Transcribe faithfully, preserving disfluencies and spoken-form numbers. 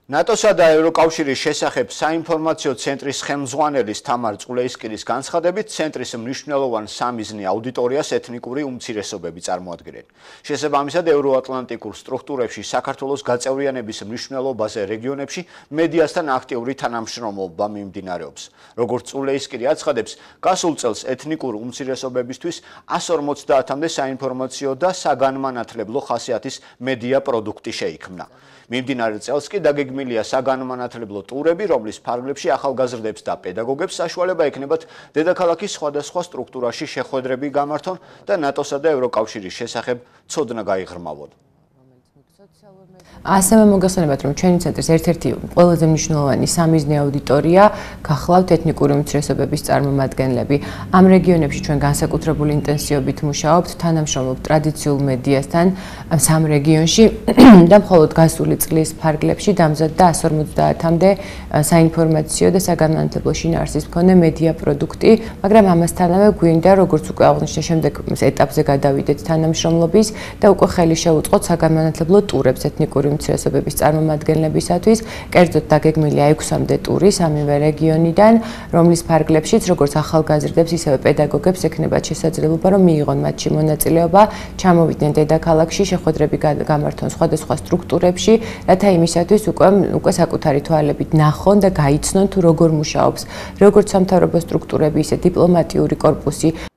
ნატოსა და ევროკავშირის შესახებ საინფორმაციო ცენტრის ხელმძღვანელის თამარ წყულეისკირის განცხადებით, ცენტრის მნიშვნელოვან სამიზნე აუდიტორიას ეთნიკური უმცირესობები წარმოადგენენ. შესაბამისად, ევროატლანტიკურ სტრუქტურებში საქართველოს გაწევრიანების მნიშვნელობაზე რეგიონებში მედიასთან აქტიური თანამშრომლობა მიმდინარეობს. როგორც წყულეისკირი აცხადებს, გასულ წელს ეთნიკურ უმცირესობებისთვის εκατს ორმოცდაათამდე საინფორმაციო და საგანმანათლებლო ხასიათის მედია პროდუქტი შეიქმნა. მიმდინარე წელს კი დაგეგმილია საგანმანათლებლო ტურები, რომლის ფარგლებში ახალგაზრდებს და პედაგოგებს საშუალება ექნებათ დედაქალაქის სხვადასხვა სტრუქტურაში შეხვედრები გამართონ და ნატოსა და ევროკავშირის შესახებ ცოდნა გაიღრმავონ. ასევე მოგეხსენებათ, რომ ჩვენი ცენტრის ერთ-ერთი ყველაზე მნიშვნელოვანი სამიზნე აუდიტორია გახლავთ ეთნიკური უმცირესობების წარმომადგენლები. ამ რეგიონებში ჩვენ განსაკუთრებული ინტენსივობით მუშაობთ, თანამშრომლობთ ტრადიციულ მედიასთან სამ რეგიონში და მხოლოდ გასული წლის ფარგლებში დამზადდა εκατს ორმოცდაათამდე საინფორმაციო და საგანმანათლებლო შინაარსის მქონე მედია პროდუქტი, მაგრამ ამასთანავე გვინდა, როგორც უკვე აღნიშნე, შემდეგ ეტაპზე გადავიდეთ თანამშრომლობის და უკვე ხელი შევუწყოთ საგანმანათლებლო ტურებს ეთნიკური უმცირესობების წარმომადგენლებისათვის, კერძოდ დაგეგმილია ექვსამდე ტური სამივე რეგიონიდან, რომლის ფარგლებშიც როგორც ახალგაზრდებს, ისევე პედაგოგებს ექნებათ შესაძლებლობა, რომ მიიღონ მათში მონაწილეობა, ჩამოვიდნენ დედაქალაქში, შეხვედრები გამართონ სხვადასხვა სტრუქტურებში, რათა იმისათვის უკვე უკვე საკუთარი თვალებით ნახონ და გაიცნონ თუ როგორ მუშაობს როგორც სამთავრობო სტრუქტურები, ისე დიპლომატიური კორპუსი,